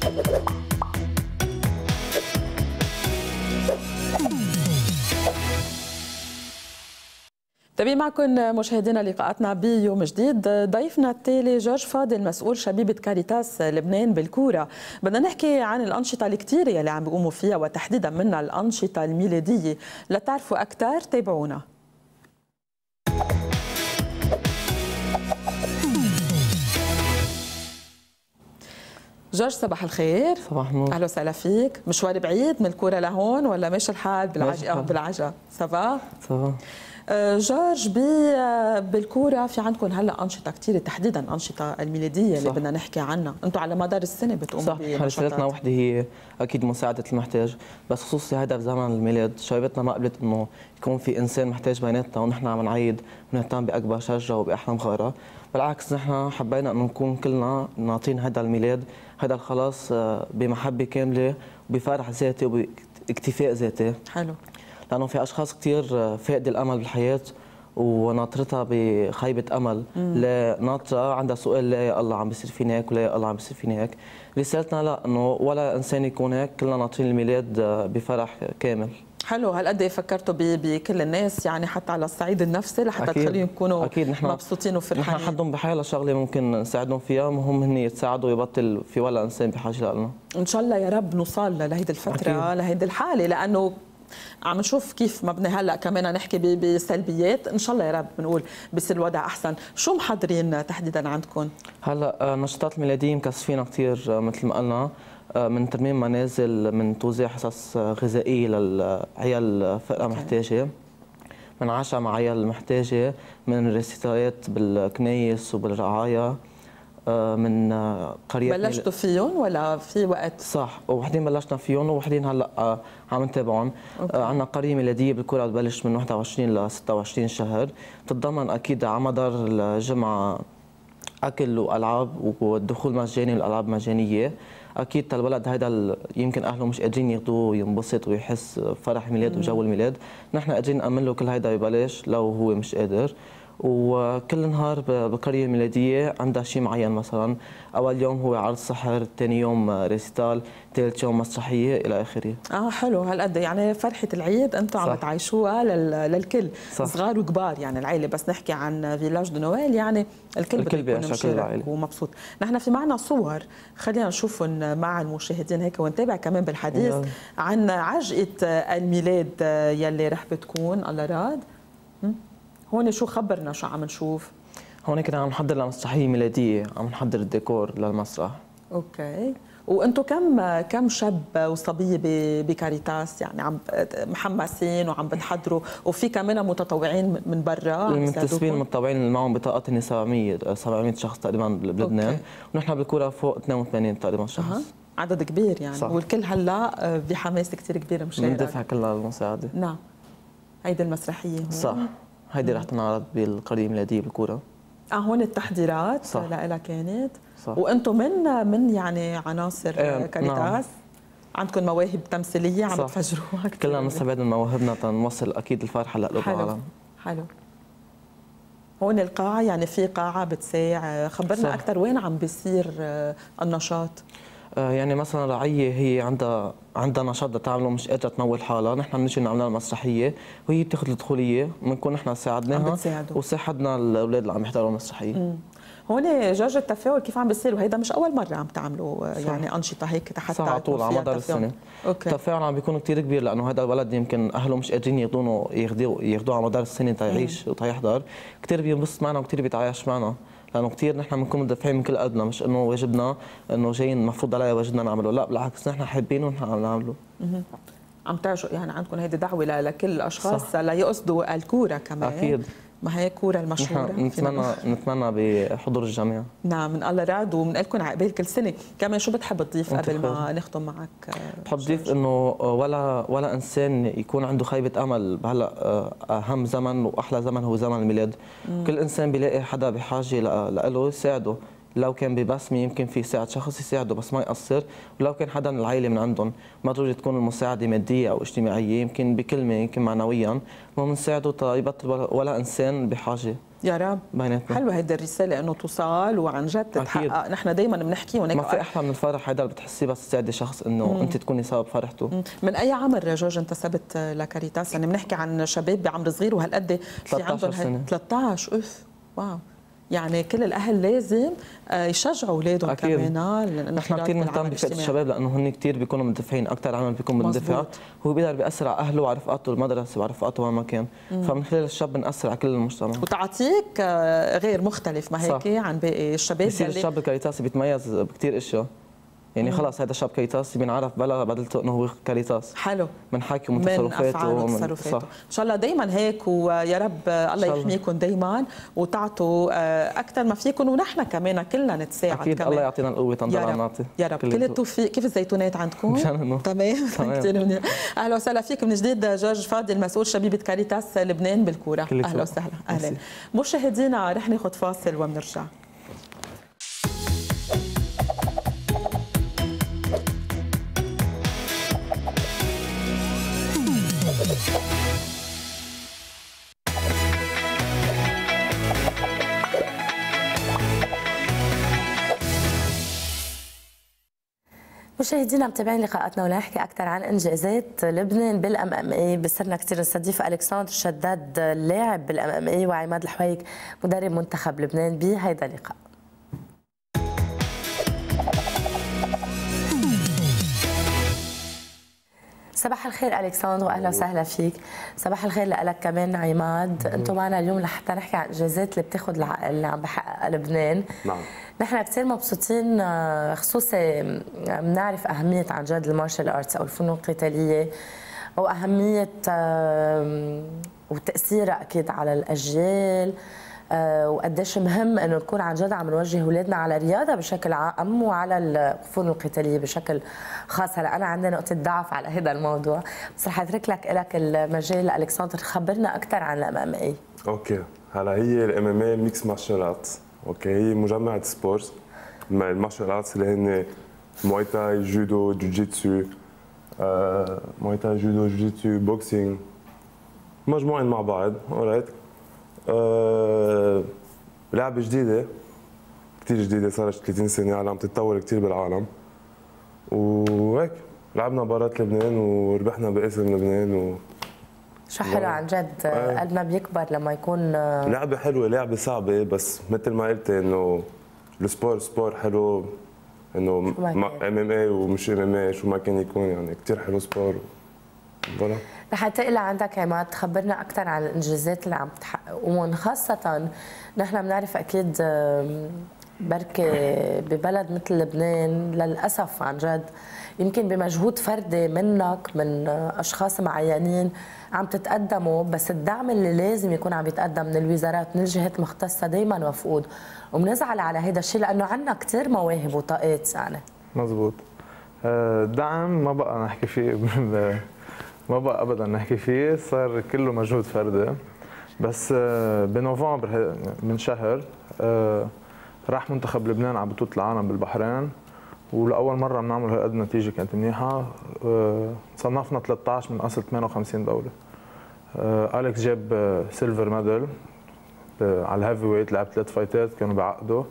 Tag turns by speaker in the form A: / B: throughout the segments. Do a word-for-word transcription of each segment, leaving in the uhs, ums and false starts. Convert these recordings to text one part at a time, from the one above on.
A: تابعين معكم مشاهدينا لقاءاتنا بيوم جديد. ضيفنا التالي جورج فاضل، مسؤول شبيبة كاريتاس لبنان بالكورة. بدنا نحكي عن الأنشطة الكتيرة يلي عم بيقوموا فيها، وتحديدا منها الأنشطة الميلادية. لتعرفوا أكثر تابعونا. جورج صباح الخير.
B: صباح النور.
A: اهلا وسهلا فيك. مشوار بعيد من الكوره لهون ولا ماشي الحال بالعجقه بالعجقه؟ صباح
B: صباح.
A: جورج، بالكوره في عندكم هلا انشطه كثيره، تحديدا انشطه الميلاديه اللي بدنا نحكي عنها. انتم على مدار السنه بتقوموا بنشاطات. صح،
B: رسالتنا وحده هي اكيد مساعده المحتاج، بس خصوصي هذا في زمن الميلاد شبيبتنا ما قبلت انه يكون في انسان محتاج بيناتنا ونحن عم نعيد ونهتم باكبر شجره وباحلى مغاره. بالعكس نحن حبينا انه نكون كلنا نعطين هذا الميلاد هذا الخلاص بمحبه كامله وبفرح ذاتي وباكتفاء ذاتي.
A: حلو.
B: لانه في اشخاص كثير فاقده الامل بالحياه وناطرتها بخيبه امل، لا ناطره عندها سؤال لا يا الله عم بيصير فينا هيك ولا يا الله عم بيصير فينا هيك. رسالتنا لا، انه ولا انسان يكون هيك، كلنا ناطرين الميلاد بفرح كامل.
A: حلو. هالقد فكرتوا بكل الناس، يعني حتى على الصعيد النفسي لحتى تخليهم يكونوا أكيد نحن مبسوطين وفرحانين.
B: نحن حدهم بحالة شغله ممكن نساعدهم فيها، مهم هن يتساعدوا ويبطل في ولا انسان بحاجه لنا. ان
A: شاء الله يا رب نوصل لهيدي الفتره لهيدي الحاله، لانه عم نشوف كيف مبني هلا كمان نحكي بسلبيات. ان شاء الله يا رب بنقول بصير الوضع احسن. شو محضرين تحديدا عندكم؟
B: هلا النشاطات الميلاديه مكثفين كثير مثل ما قلنا، من ترميم منازل، من توزيع حصص غذائيه للعيال فئه محتاجه، من عشاء مع عيال محتاجه، من ريسيتايات بالكنايس وبالرعايه، من قريه.
A: بلشتوا فيهم ولا في وقت؟
B: صح، وحدين بلشنا فيهم وحدين هلا عم نتابعهم. عندنا قريه ميلاديه بالكوره بتبلش من واحد وعشرين ل ستة وعشرين شهر، بتتضمن اكيد على مدار الجمعه اكل والعاب والدخول مجاني والالعاب مجانيه. اكيد الولد هيدا يمكن اهله مش قادرين ياخذوه وينبسط ويحس فرح الميلاد وجو الميلاد، نحن قادرين نامن له كل هيدا ببلاش لو هو مش قادر. وكل نهار بالقريه الميلاديه عندها شيء معين، مثلا اول يوم هو عرض سحر، ثاني يوم ريسيتال، ثالث يوم مسرحيه الى اخره.
A: اه حلو. هالقد يعني فرحه العيد انتم عم تعيشوها للكل، صح. صغار وكبار، يعني العائله. بس نحكي عن فيلاج دو نويل يعني الكل
B: الكل بيكون مشارك
A: ومبسوط. نحن في معنا صور، خلينا نشوفهم مع المشاهدين هيك ونتابع كمان بالحديث يلا. عن عجقه الميلاد يلي رح بتكون الله راد. هون شو خبرنا شو عم نشوف؟
B: هون كنا عم نحضر لمسرحيه ميلاديه، عم نحضر الديكور للمسرح.
A: اوكي. وانتم كم كم شاب وصبيه بكاريتاس يعني عم محمسين وعم بتحضروا، وفي كمان متطوعين من برا؟
B: المنتسبين المتطوعين اللي معهم بطاقات هن سبعمية سبعمية شخص تقريبا بلبنان، ونحن بالكوره فوق اثنين وثمانين تقريبا شخص. أه.
A: عدد كبير يعني، صح. والكل هلا بحماس كثير كبير مشارك.
B: بندفع كلها للمساعده.
A: نعم. هيدي المسرحيه هون
B: صح، هيدي رح تنعرض بالقريه الميلاديه بالكوره.
A: اه هون التحضيرات لها كانت.
B: صح.
A: وانتم من من يعني عناصر
B: ايه
A: كاريتاس؟
B: نعم.
A: عندكم مواهب تمثيليه عم تفجروها كثير.
B: كلنا بنستفاد من مواهبنا تنوصل اكيد الفرحه لقلوب العالم.
A: حلو. هون القاعه يعني في قاعه بتساع، خبرنا اكثر وين عم بيصير النشاط؟
B: يعني مثلا رعيه هي عندها عندها نشاط بدها تعمله مش قادره تمول حالها، نحن بنجي نعمل لها مسرحيه وهي بتاخذ الدخوليه، بنكون نحن ساعدناها وساعدنا الاولاد اللي عم يحضروا المسرحيه.
A: هون جورج التفاعل كيف عم بيصير؟ وهيدا مش اول مره عم تعملوا يعني انشطه هيك حتى
B: على طول على مدار السنه. اوكي. التفاعل عم بيكون كثير كبير، لانه هذا الولد يمكن اهله مش قادرين ياخذونه ياخذوه ياخذوه على مدار السنه تيعيش وتيحضر، كثير بينبسط معنا وكثير بيتعايش معنا، لانه كثير نحن بنكون مدفعين من كل قلبنا، مش انه واجبنا انه جايين المفروض علينا واجبنا نعمله، لا بالعكس نحن حابينه ونحن عم نعمله.
A: عم تعشوا يعني عندكم هيدي دعوه لكل الاشخاص ليقصدوا الكوره كمان.
B: اكيد.
A: ما هي كوره المشهوره.
B: نتمنى نتمنى بحضور الجميع.
A: نعم من الله راد، وبنقول لكم عقبال كل سنه. كمان شو بتحب تضيف قبل ما نختم معك؟
B: بحب ضيف انه ولا ولا انسان يكون عنده خيبه امل بهلا اهم زمن واحلى زمن هو زمن الميلاد. مم. كل انسان بيلاقي حدا بحاجه له يساعده، لو كان ببسمه يمكن في يساعد شخص يساعده بس ما يقصر، ولو كان حدا من العائله من عندهم ما ضروري تكون المساعده ماديه او اجتماعيه، يمكن بكلمه يمكن معنويا، المهم نساعده تا يبطل ولا انسان بحاجه.
A: يا رب
B: بيناتنا.
A: حلوه هيدي الرساله انه توصل وعن جد تتحقق. نحن دائما بنحكي
B: ما في احلى من الفرح هيدا اللي بتحسيه بس تساعدي شخص انه مم. انت تكوني سبب فرحته.
A: مم. من اي عمر جورج انتسبت لكاريتاس؟ يعني بنحكي عن شباب بعمر صغير وهالقد في عندهم
B: سنة.
A: ثلاثة عشر اوف واو. يعني كل الاهل لازم يشجعوا اولادهم كمان.
B: نحن كثير بنهتم بفئه الشباب لانه هن كثير بيكونوا مندفعين، اكثر عمل بيكون مندفع، هو بيقدر بياثر على اهله وعلى رفقاته المدرسه وعلى رفقاته وين ما كان، فمن خلال الشاب بنأثر على كل المجتمع.
A: وتعطيك غير مختلف ما هيك عن باقي الشباب.
B: بصير الشاب الكاريتاسي بيتميز بكثير اشياء، يعني خلص هذا شاب كاريتاسي بينعرف بلا بدلته انه هو كاريتاس.
A: حلو.
B: من حكي ومن تصرفاته
A: ومن تصرفاته. ان شاء الله دائما هيك، ويا رب الله يحميكم دائما وتعطوا اكثر ما فيكم، ونحن كمان كلنا نتساعد.
B: اكيد كمان. الله يعطينا القوه تنضل نعطي
A: يا رب. كل التوفيق. كيف الزيتونات عندكم؟ تمام كثير منيح. اهلا وسهلا فيك من جديد جورج فاضل، مسؤول شبيبه كاريتاس لبنان بالكوره. اهلا وسهلا. اهلا مشاهدينا، رح ناخذ فاصل وبنرجع.
C: مشاهدينا متابعين لقاءاتنا ونحكي اكثر عن انجازات لبنان بالام ام اي. بصرنا كثير نستضيف الكسندر شداد لاعب بالام ام اي وعماد الحويك مدرب منتخب لبنان بهيدا اللقاء. صباح الخير الكسندر واهلا وسهلا فيك. صباح الخير لك كمان عماد. انتم معنا اليوم لحتى نحكي عن الانجازات اللي بتاخذ اللي عم بحققها لبنان.
D: نعم.
C: نحن كثير مبسوطين، خصوصي بنعرف اهميه عن جد المارشال ارتس او الفنون القتاليه واهميه وتاثيرها اكيد على الاجيال، وقديش مهم انه نكون عن جد عم نوجه اولادنا على الرياضه بشكل عام وعلى الفنون القتاليه بشكل خاص. هلا انا عندي نقطه ضعف على هذا الموضوع، بس رح اترك لك لك المجال الكسندر، خبرنا اكثر عن الام ام اي.
D: اوكي. هلا هي الام ام اي ميكس مارشال ارتس. اوكي، هي مجمعه سبورتس المارشال ارتس اللي هن موي تاي، جودو، جوجيتسو، آه، موي تاي، جودو، جوجيتسو، بوكسينج، مجموعين مع بعض. اورايت. أه لعبة جديدة كثير جديدة، صارت ثلاثين سنة، عم تتطور كثير بالعالم، وهيك لعبنا مباراة لبنان وربحنا باسم لبنان و
C: شو حلو عن جد.
D: آه.
C: قلبنا بيكبر لما يكون
D: لعبة حلوة، لعبة صعبة، بس مثل ما قلت انه السبور سبور حلو، انه ام ام اي ومش ام ام اي شو ما كان يكون، يعني كثير حلو سبور. فوالا.
C: رح انتقل لعندك عماد، تخبرنا اكثر عن الانجازات اللي عم تحققون، خاصه نحن بنعرف اكيد بركي ببلد مثل لبنان للاسف عن جد يمكن بمجهود فردي منك من اشخاص معينين عم تتقدموا، بس الدعم اللي لازم يكون عم يتقدم من الوزارات من الجهات المختصه دائما مفقود، وبنزعل على هذا الشيء لانه عندنا كثير مواهب وطاقات. يعني مزبوط.
E: الدعم ما بقى نحكي فيه ما بقى ابدا نحكي فيه، صار كله مجهود فردي. بس بنوفمبر من شهر راح منتخب لبنان على بطوله العالم بالبحرين، ولاول مره بنعمل هالقد نتيجه كانت منيحه. صنفنا ثلاثة عشر من اصل ثمانية وخمسين دوله. اليكس جاب سيلفر ميدال على الهيفي ويت، لعب ثلاث فايتات كانوا بعقده،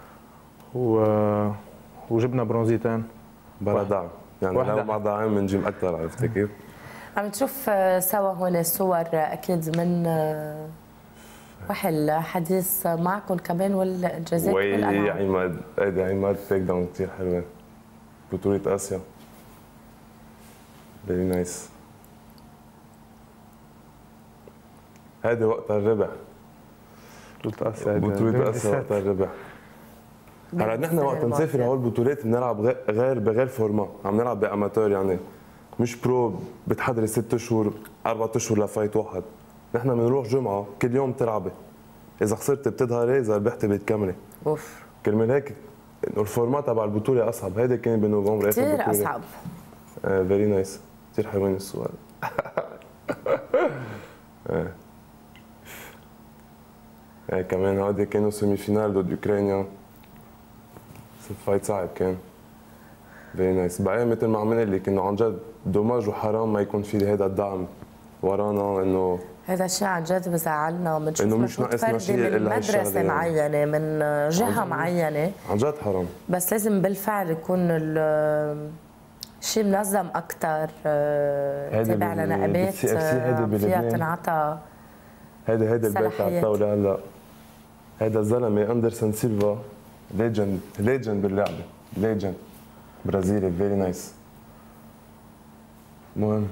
E: وجبنا برونزيتين
D: بلا دعم. يعني لو مع دعم بنجيب اكثر. عرفت كيف؟
C: عم تشوف سوا هون صور اكيد من وحل حديث معكم كمان والانجازات
D: والالعاب. وي عماد، هيدي عماد تيك داون كثير حلوه، بطولة اسيا فيري نايس. هيدي وقت الربح، بطولة اسيا بطولة اسيا وقت الربح. هلا نحن وقت نسافر هول البطولات بنلعب غير بغير فورما، عم نلعب باماتور، يعني مش برو بتحضري ست اشهر اربع اشهر لفايت واحد. نحن بنروح جمعه كل يوم تلعبي، اذا خسرتي بتظهري، اذا ربحتي بتكملي. اوف. كرمال هيك انه الفورمات تبع البطوله اصعب. هيدا كان بنوفمبر اخر بطوله كثير اصعب. فيري uh, نايس nice. كثير حلوين الصور. ايه ايه كمان هودي كانوا سيمي فينال ضد اوكرانيا، فايت صعب كان. فيري نايس. بعدين مثل ما عم نقول لك انه عن جد دوماج وحرام ما يكون في هذا الدعم ورانا انه
C: هذا الشيء عن جد بزعلنا، بنشوف
D: انه مش ناقصنا شيء
C: من
D: الا
C: مدرسه معينه من جهه معينه،
D: عن جد حرام.
C: بس لازم بالفعل يكون شيء منظم اكثر، تابع لنقابات فيها تنعطى.
D: هيدا هيدا البيت على الطاوله هلا، هيدا الزلمه اندرسون سيلفا ليجند ليجند باللعبه، ليجند برازيلي فيري نايس. المهم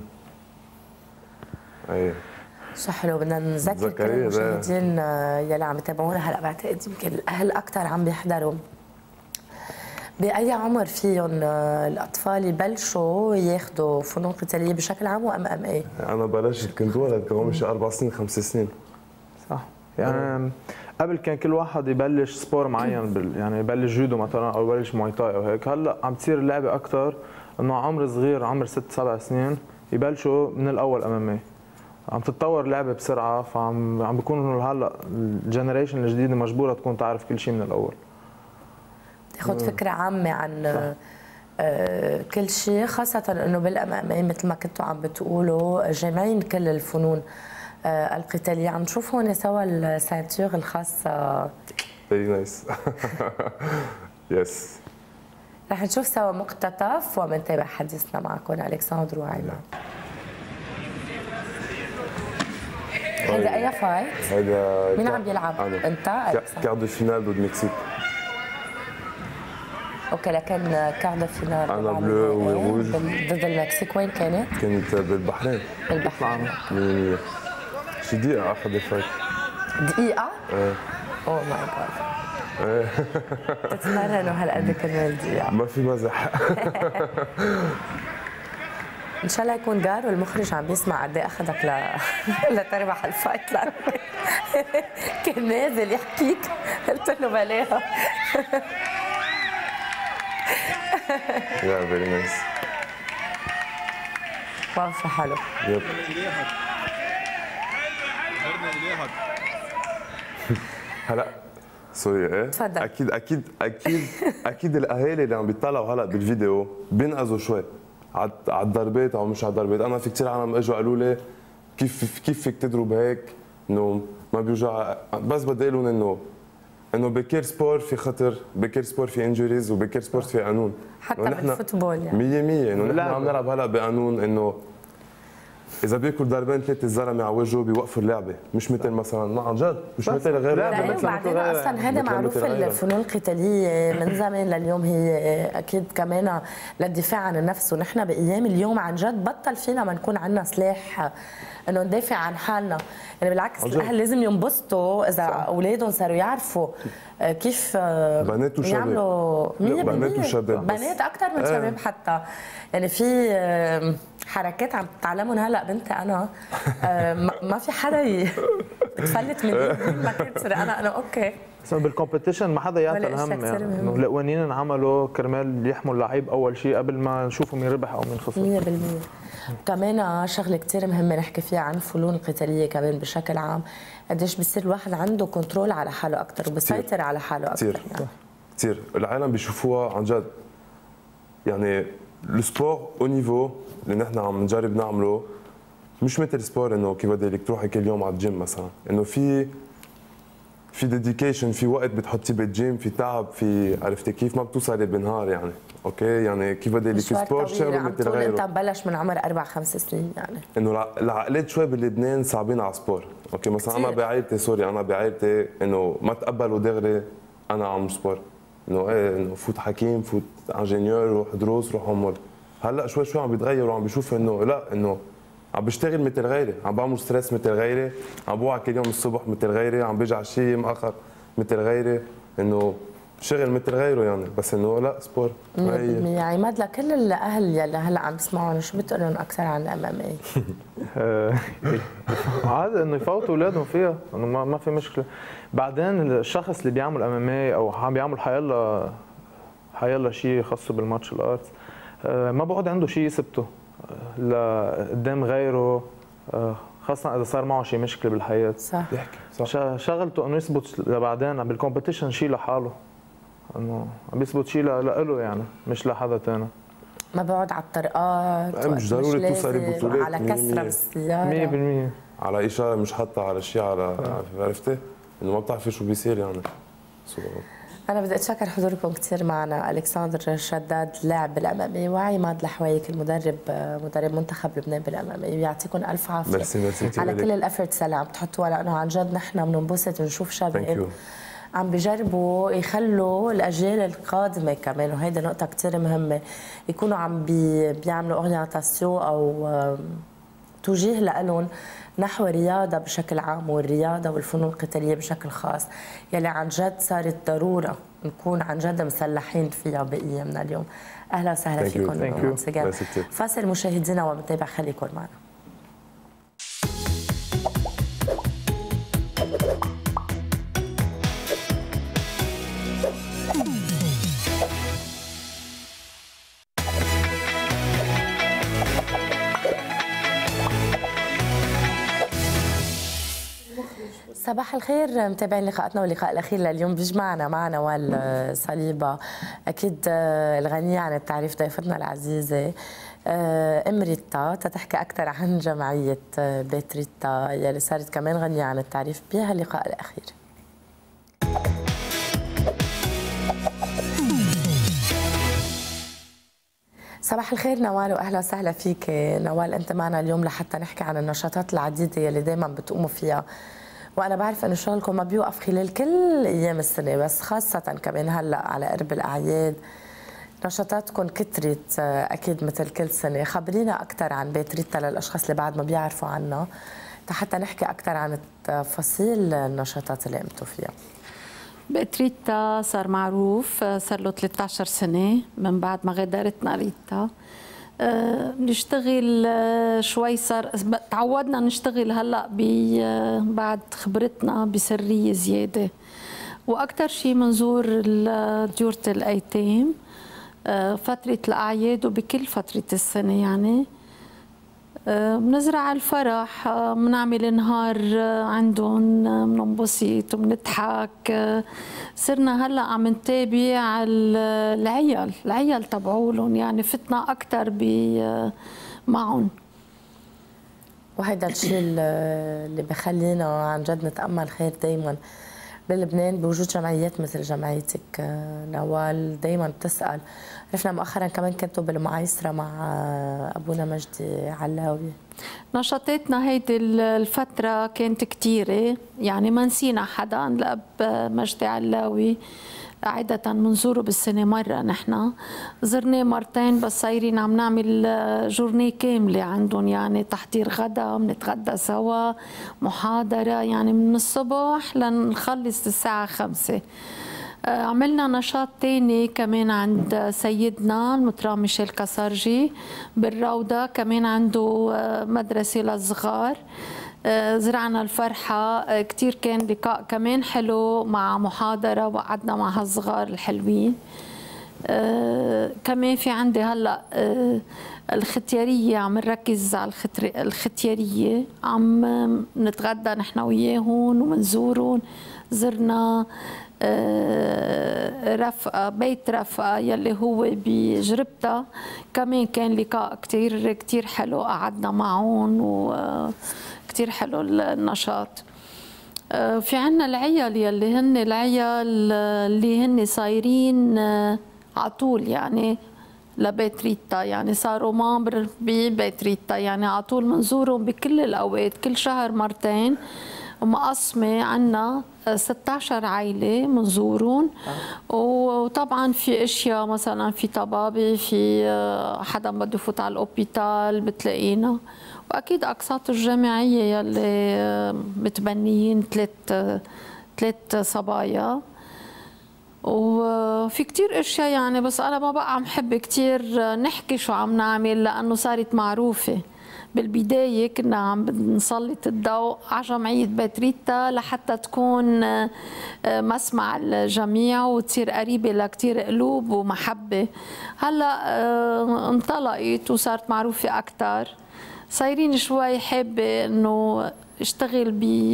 D: ايه
C: شو حلو، بدنا نذكر كل المشاهدين يلي عم يتابعونا هلا، بعتقد يمكن الاهل اكثر عم بيحضروا. باي عمر فيهم الاطفال يبلشوا ياخذوا فنون قتاليه بشكل عام وام ام اي؟
D: انا بلشت كنت ولد كمان مش اربع سنين خمس سنين.
E: صح، يعني قبل كان كل واحد يبلش سبور معين بال... يعني يبلش جودو مثلا او يبلش موي تاي او هيك. هلا عم تصير اللعبه اكثر انه عمر صغير، عمر ست سبع سنين يبلشوا من الاول ام ام اي. عم تتطور اللعبه بسرعه، فعم عم بيكونوا هلا الجنريشن الجديده مجبوره تكون تعرف كل شيء من الاول.
C: تاخذ فكره عامه عن آه كل شيء، خاصه انه بالام ام اي مثل ما كنتوا عم بتقولوا جامعين كل الفنون آه القتاليه. عم نشوف هون سوا السانتور الخاصه.
D: فيري نايس. يس.
C: رح نشوف سوا مقتطف ومنتابع حديثنا معكم الكسندر وعيمان. هيدا اي فايت؟
D: هيدا
C: مين عم بيلعب؟
D: أنا.
C: انت؟
D: كارد الفينال ضد المكسيك.
C: اوكي، لكن كارد الفينال
D: انا بلو وروج
C: ضد المكسيك وين كانت؟
D: كانت بالبحرين.
C: بالبحرين.
D: مية مية. شي دقيقة اخذ الفايت.
C: دقيقة؟
D: ايه.
C: اوه ماي جاد. ايه. تتمرنوا هالقد كرمال دقيقة؟
D: ما في مزح.
C: ان شاء الله يكون جار والمخرج عم بيسمع قد ايه اخذك ل... لتربح الفايت، لانه كان نازل يحكيك قلت له بلاها.
D: يا فيري نايس.
C: واو شو حلو.
D: يب. هلا سوري ايه؟
C: تفضل.
D: اكيد اكيد اكيد اكيد الاهالي اللي عم بيطلعوا هلا بالفيديو بينقذوا شوي على الضربات او مش على الضربات. انا في كثير عالم اجوا قالوا لي كيف كيف فيك تضرب هيك، انه ما بيوجع. بس بدي اقول لهم انه انه بكير سبور في خطر، بكير سبور في انجوريز، وبكير سبور في قانون.
C: حتى بالفوتبول يعني
D: مية مية انه نحن عم نلعب هلا بقانون انه اذا بياكل ضربين ثلاثه الزلمه على وجهه بيوقفوا اللعبه، مش مثل مثلا ما عن جد مش مثل غير
C: لعبه. وبعدين اصلا هذا معروف الفنون القتاليه من زمان لليوم هي اكيد كمان للدفاع عن النفس، ونحن بايام اليوم عن جد بطل فينا ما نكون عندنا سلاح انه ندافع عن حالنا. يعني بالعكس الاهل لازم ينبسطوا اذا اولادهم صاروا يعرفوا كيف
D: بنات وشباب
C: يعملوا
D: بنات وشباب،
C: بنات اكثر من شباب حتى. يعني في حركات عم تتعلمهم هلا بنتي انا ما في حدا تفلت مني ما كنت تصير انا انا اوكي.
E: بس بالكومبيتيشن ما حدا يعطي الهم، يعني انه القوانين انعملوا كرمال يحموا اللعيب اول شيء قبل ما نشوفه مين ربح او مين خسر.
C: مية بالمية. كمان شغله كثير مهمه نحكي فيها عن الفنون القتاليه كمان بشكل عام، قديش بصير الواحد عنده كنترول على حاله اكثر وبسيطر على حاله اكثر.
D: كثير يعني. كثير العالم بيشوفوها عن جد. يعني السبور او نيفو اللي نحن عم نجرب نعمله مش مثل سبور انه كيف بدك تروحي كل يوم على الجيم مثلا، انه في في ديديكيشن، في وقت بتحطيه بالجيم، في تعب، في عرفتي كيف ما بتوصلي بنهار يعني، اوكي يعني كيف بدي لك سبور شغله مثل غيره.
C: انت مبلش من عمر اربع خمس سنين يعني.
D: انه العقلات شوي بلبنان صعبين على سبور، اوكي مثلا انا بعائلتي سوري انا بعائلتي انه ما تقبلوا دغري انا عم سبور، انه ايه انه فوت حكيم، فوت انجينيور، روح دروس، روح عمر. هلا شوي شوي عم بيتغير وعم بيشوف انه لا انه عم بشتغل مثل غيري، عم بعمل ستريس مثل غيري، عم بوعى كل يوم الصبح مثل غيري، عم بيجي على الشيء مأخر مثل غيري، انه شغل مثل غيره يعني، بس انه لا سبور.
C: يعني عماد لكل الاهل يلي هلا عم بيسمعونا شو بتقول لهم اكثر عن الام ام اي؟
E: عادي انه يفوتوا اولادهم فيها، انه ما ما في مشكله. بعدين الشخص اللي بيعمل ام ام اي او عم بيعمل حيلا حيلا شيء خاص بالمارشال ارتس ما بقعد عنده شيء يثبته لقدام غيره، خاصة إذا صار معه شيء مشكلة بالحياة.
C: صح.
E: صح. شغلته إنه يثبت لبعدين بالكومبيتيشن شيء لحاله، إنه عم يثبت شيء لإله يعني مش لحدا ثاني.
C: ما بقعد على الطرقات،
D: مش ضروري توصلي بطولات
C: على كسره بالسياره
E: مية بالمية
D: على اشاره مش حاطه على شيء، على عرفتي انه ما بتعرفي شو بيصير يعني.
C: أنا بدي أتشكر حضوركم كثير معنا. ألكسندر شداد لاعب بالأمامي، وعماد الحويك المدرب مدرب منتخب لبنان بالأمامي، يعطيكم ألف عافية.
D: ميرسي ميرسي
C: على كل الأفرتس اللي عم تحطوها، لأنه عن جد نحن بننبسط ونشوف شباب عم بيجربوا يخلوا الأجيال القادمة كمان، وهيدي نقطة كثير مهمة، يكونوا عم بي بيعملوا أورينتاسيون أو توجيه لهم نحو الرياضة بشكل عام والرياضة والفنون القتالية بشكل خاص، يلي عن جد صارت ضرورة نكون عن جد مسلحين فيها بأيامنا اليوم. أهلا وسهلا فيكم. فاصل مشاهدينا ومتابع، خليكم معنا. صباح الخير متابعين لقاءاتنا، واللقاء الاخير لليوم بيجمعنا مع نوال صليبه، اكيد الغنيه عن التعريف، ضيفتنا العزيزه ام ريتا، تتحكي اكثر عن جمعيه بيت ريتا يلي صارت كمان غنيه عن التعريف بهاللقاء الاخير. صباح الخير نوال، واهلا وسهلا فيك. نوال، انت معنا اليوم لحتى نحكي عن النشاطات العديده يلي دائما بتقوموا فيها، وانا بعرف انه شغلكم ما بيوقف خلال كل ايام السنه، بس خاصه كمان هلا على قرب الاعياد نشاطاتكم كترت اكيد مثل كل سنه. خبرينا اكثر عن بيت ريتا للاشخاص اللي بعد ما بيعرفوا عنها، حتى نحكي اكثر عن تفاصيل النشاطات اللي قمتوا فيها.
F: بيت ريتا صار معروف، صار له ثلاثة عشر سنه من بعد ما غادرتنا ريتا. بنشتغل شوي، صار تعودنا نشتغل هلا بعد خبرتنا بسريه زياده، واكثر شيء منزور ديورة الايتام فتره الاعياد وبكل فتره السنه. يعني بنزرع الفرح، بنعمل نهار عندهم، بننبسط وبنضحك. صرنا هلا عم نتابع العيال العيال تبعولهم، يعني فتنا اكثر معهم،
C: وهذا الشيء اللي بخلينا عن جد نتامل خير دائما بلبنان بوجود جمعيات مثل جمعيتك نوال. دائما بتسال، عرفنا مؤخرا كمان كنتوا بالمعايسره مع ابونا مجدي علاوي.
F: نشاطاتنا هيدي الفتره كانت كثيره، يعني ما نسينا حدا. الاب مجدي علاوي عادة بنزوره بالسنة مرة، نحن زرناه مرتين، بس صايرين عم نعمل جورنيه كاملة عندهم، يعني تحضير غدا، بنتغدى سوا، محاضرة، يعني من الصبح لنخلص الساعة خمسة. عملنا نشاط تاني كمان عند سيدنا المطران ميشيل كسرجي بالروضة، كمان عنده مدرسة للصغار. زرعنا الفرحة، كتير كان لقاء كمان حلو مع محاضرة وقعدنا مع هالصغار الحلوين. كمان في عندي هلأ الختيارية، عم نركز على الختيارية، عم نتغدى نحن وياهم ومنزورهم. زرنا رفقة، بيت رفقة يلي هو بجربتها، كمان كان لقاء كتير كتير حلو، قعدنا معهم وكتير حلو النشاط. في عنا العيال يلي هن العيال اللي هن صايرين عطول يعني لبيت ريتا، يعني صاروا مامبر ببيت ريتا، يعني عطول منزورهم بكل الأوقات، كل شهر مرتين. ومقسمة عنا ستة عشر عائلة منزورون، وطبعا في اشياء مثلا في طبابة، في حدا بده يفوت على الاوبيتال بتلاقينا، واكيد اقساط الجامعية يلي متبنيين ثلاث ثلاث صبايا، وفي كتير اشياء يعني. بس انا ما بقى عم حب كتير نحكي شو عم نعمل لانه صارت معروفة. بالبداية كنا عم نسلط الضوء على جمعية بيت ريتا لحتى تكون مسمع الجميع وتصير قريبة لكتير قلوب ومحبة. هلا انطلقت وصارت معروفة أكتر، صايرين شوي حابة إنه اشتغل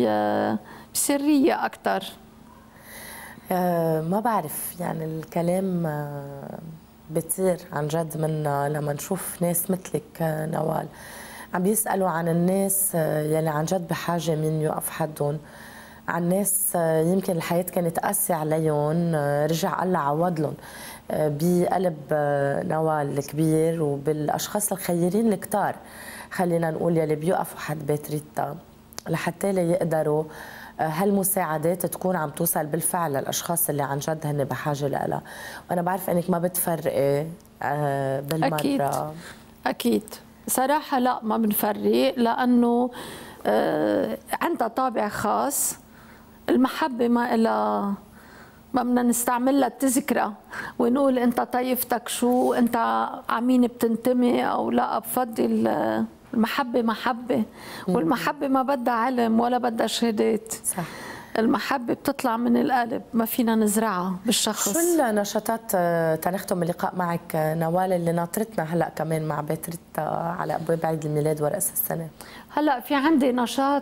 F: بسرية أكتر.
C: ما بعرف يعني الكلام بتصير عن جد منا لما نشوف ناس مثلك نوال عم بيسألوا عن الناس يلي عن جد بحاجة مين يوقف حدهم، عن ناس يمكن الحياة كانت قاسية عليهم رجع الله عوض لهم بقلب نوال الكبير وبالأشخاص الخيرين الكتار، خلينا نقول يلي بيوقفوا حد بيت ريتا لحتى يقدروا هالمساعدات تكون عم توصل بالفعل للاشخاص اللي عن جد هن بحاجه لها. وانا بعرف انك ما بتفرقي بالمره.
F: اكيد اكيد صراحه لا ما بنفرق، لانه عندها طابع خاص. المحبه ما لها ما بدنا نستعملها التذكره ونقول انت طائفتك شو، انت عمين بتنتمي او لا. بفضل المحبة محبة، والمحبة ما بدها علم ولا بدها شهادات. صح. المحبة بتطلع من القلب، ما فينا نزرعها بالشخص.
C: شو النشاطات تنختم اللقاء معك نوال اللي ناطرتنا هلا كمان مع بيت ريتا على ابواب عيد الميلاد ورأس السنة؟
F: هلا في عندي نشاط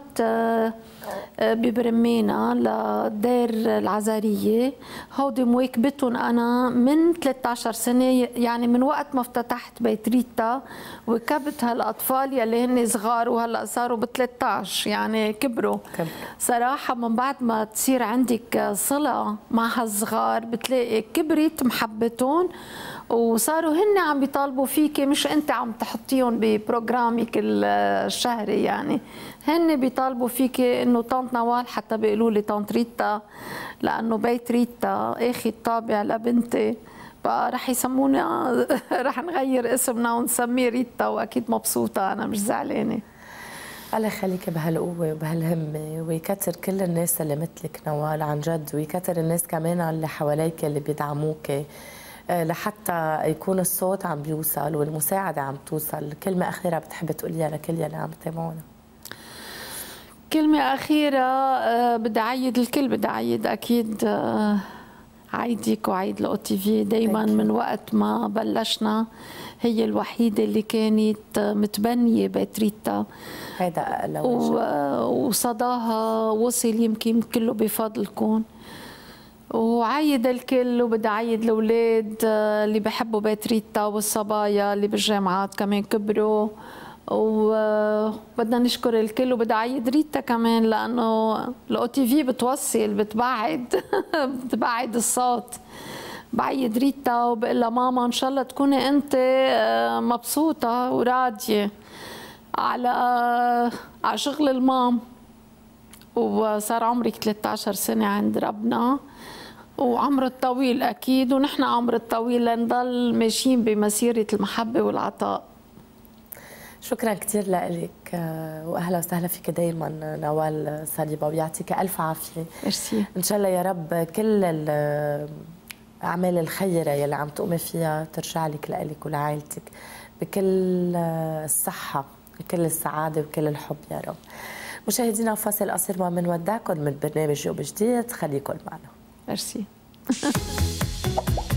F: ببرمينا لدير العزارية، هودي مواكبتهم انا من ثلاثة عشر سنة، يعني من وقت ما افتتحت بيت ريتا وكبت هالاطفال يلي هن صغار وهلا صاروا ب ثلاثة عشر يعني كبروا. كبر. صراحة من بعد ما تصير عندك صلة مع هالصغار بتلاقي كبرت محبتهم وصاروا هن عم بيطالبوا فيكي، مش انت عم تحطيهم ببروجرامك الشهري، يعني هن بيطالبوا فيكي انه طنط نوال، حتى بيقولوا لي طنط ريتا لانه بيت ريتا اخذ طابع لبنتي، فرح يسمونا رح نغير اسمنا ونسميه ريتا، واكيد مبسوطه انا مش زعلانه.
C: الله يخليك بهالقوة وبهالهمة، ويكتر كل الناس اللي مثلك نوال عن جد، ويكتر الناس كمان اللي حواليك اللي بيدعموك لحتى يكون الصوت عم بيوصل والمساعدة عم توصل. كلمة أخيرة بتحب تقوليها لكل يلي عم يتابعونا؟
F: كلمة أخيرة بدي أعيد الكل، بدي أعيد أكيد عيدك وعيد الأو تي في. دايما من وقت ما بلشنا هي الوحيدة اللي كانت متبنية بيت ريتا،
C: هيدا أقل
F: وصداها وصل يمكن كله بفضلكم. وعيد الكل، وبدي عيد الاولاد اللي بحبوا بيت ريتا والصبايا اللي بالجامعات كمان كبروا، وبدنا نشكر الكل. وبدي عيد ريتا كمان لانه الاو تي في بتوصل بتبعد بتبعد الصوت. بعيد ريتا وبقول لها ماما ان شاء الله تكوني انت مبسوطه وراضيه على على شغل المام. وصار عمرك ثلاثة عشر سنه عند ربنا، وعمر الطويل اكيد، ونحن عمر الطويل لنضل ماشيين بمسيره المحبه والعطاء.
C: شكرا كثير لك، واهلا وسهلا فيك دائما نوال صليبه، ويعطيك الف عافيه.
F: ميرسي. ان
C: شاء الله يا رب كل الاعمال الخيره يلي عم تقومي فيها ترجع لك لك ولعائلتك بكل الصحه وكل السعاده وكل الحب يا رب. مشاهدينا فاصل قصير ما بنودعكم من برنامج يوم جديد، خليكم معنا.
F: ميرسي.